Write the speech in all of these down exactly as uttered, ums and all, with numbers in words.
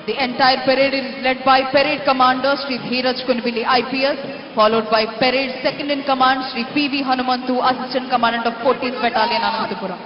The entire parade is led by Parade Commander Shri Dheeraj Kunvili I P S, followed by Parade Second in Command Shri P V Hanumantu, Assistant Commandant of fourteenth Battalion, Anantapuram.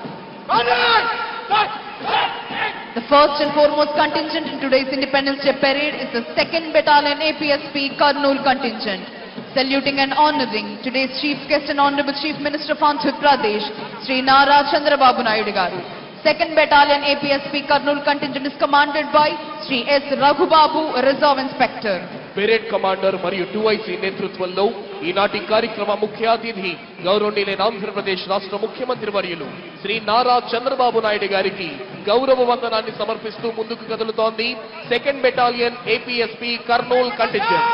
The first and foremost contingent in today's Independence Day Parade is the second Battalion A P S P Kurnool contingent. Saluting and honoring today's Chief Guest and Honorable Chief Minister of Andhra Pradesh, Shri Nara Chandrababu Naidu garu. second Battalion A P S P Kurnool contingent is commanded by Shri S. Raghubabu, Reserve Inspector. Parade Commander మరియు two I C నేతృత్వంలో ఈనాటి కార్యక్రమ ముఖ్య అతిథి గౌరవనీయులైన ఆంధ్రప్రదేశ్ రాష్ట్ర ముఖ్యమంత్రి వర్యులు శ్రీ నారా చంద్రబాబు నాయుడు గారికి గౌరవ వందనాన్ని సమర్పిస్తూ ముందుకు కదులుతోంది second battalion A P S P Kurnool contingent.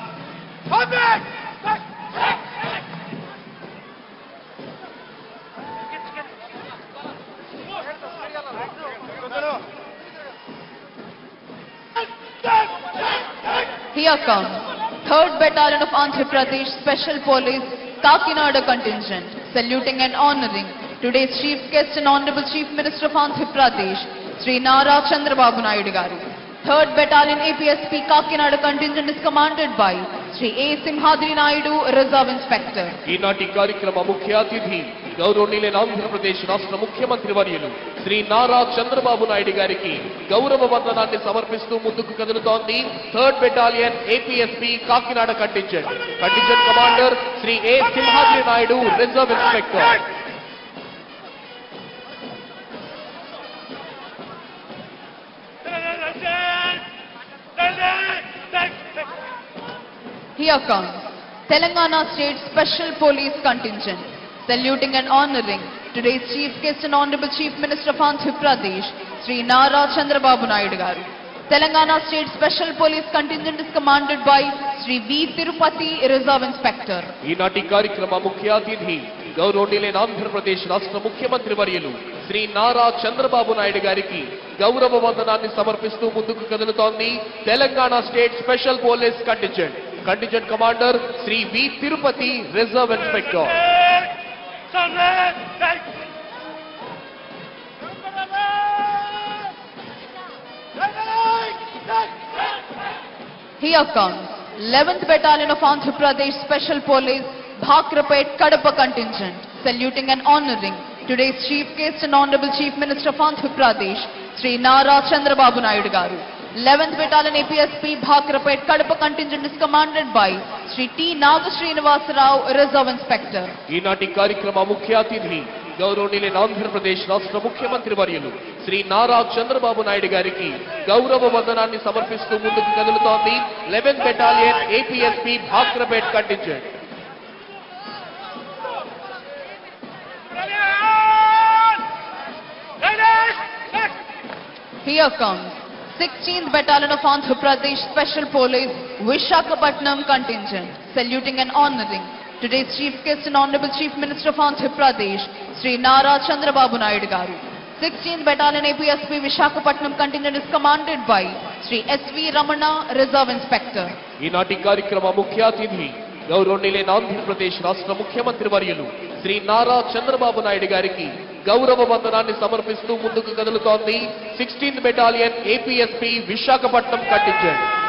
Here comes third Battalion of Andhra Pradesh Special Police Kakinada contingent, saluting and honoring today's Chief Guest and Honorable Chief Minister of Andhra Pradesh, Shri Nara Chandrababu Naidu garu. third Battalion A P S P Kakinada contingent is commanded by Shri A. Simhadri Naidu, Reserve Inspector. ఈనాటి కార్యక్రమ ముఖ్య అతిథి గౌరవనీయులైన ఆంధ్రప్రదేశ్ రాష్ట్ర ముఖ్యమంత్రి వర్యులు శ్రీ నారా చంద్రబాబు నాయుడు గారికి గౌరవ వందనాన్ని సమర్పిస్తూ ముందుకు కదులుతోంది third battalion A P S P Kakinada contingent. Contingent commander Shri A Simhadri Naidu, reserve inspector. Here comes Telangana State Special Police Contingent, saluting and honoring today's Chief Guest and Honorable Chief Minister of Andhra Pradesh, Shri Nara Chandrababu Naidu garu. Telangana State Special Police Contingent is commanded by Shri V. Tirupati, Reserve Inspector. ఈనాటి కార్యక్రమ ముఖ్య అతిథి గౌరవనీయులైన ఆంధ్రప్రదేశ్ రాష్ట్ర ముఖ్యమంత్రి వర్యులు శ్రీ నారా చంద్రబాబు నాయుడు గారికి గౌరవ వందనాన్ని సమర్పిస్తూ ముందుకు కదులుతోంది Telangana state special police contingent. Contingent commander Shri V Tirupati, reserve inspector. Here comes eleventh Battalion of Andhra Pradesh Special Police Bhakrapet Kadapa contingent, saluting and honoring today's Chief Guest and Honorable Chief Minister of Andhra Pradesh, Shri Nara Chandrababu Naidu garu. eleventh Battalion A P S P Bhakrapet Kadapa contingent is commanded by Shri T. Nagasrinivasa Rao, Reserve Inspector. ఈనాటి కార్యక్రమ ముఖ్య అతిథి గౌరవనీయులైన ఆంధ్రప్రదేశ్ రాష్ట్ర ముఖ్యమంత్రి వర్యులు శ్రీ నారా చంద్రబాబు నాయుడు గారికి గౌరవ వందనాన్ని సమర్పిస్తూ ముందుకు కదులుతోంది eleventh battalion A P S P Bhakrapet contingent. Here comes sixteenth Battalion of Andhra Pradesh Special Police Vishakhapatnam contingent, saluting and honoring today's Chief Guest and Honorable Chief Minister of Andhra Pradesh, Shri Nara Chandrababu Naidu garu. sixteenth Battalion A P S P Vishakhapatnam contingent is commanded by Shri S V Ramana, Reserve Inspector. ఈనాటి కార్యక్రమ ముఖ్య అతిథి గౌరవనీయులైన ఆంధ్రప్రదేశ్ రాష్ట్ర ముఖ్యమంత్రి వర్యులు శ్రీ నారా చంద్రబాబు నాయుడు గారికి గౌరవ వందనాన్ని సమర్పిస్తూ ముందుకు కదులుతోంది sixteenth battalion A P S P Visakhapatnam contingent.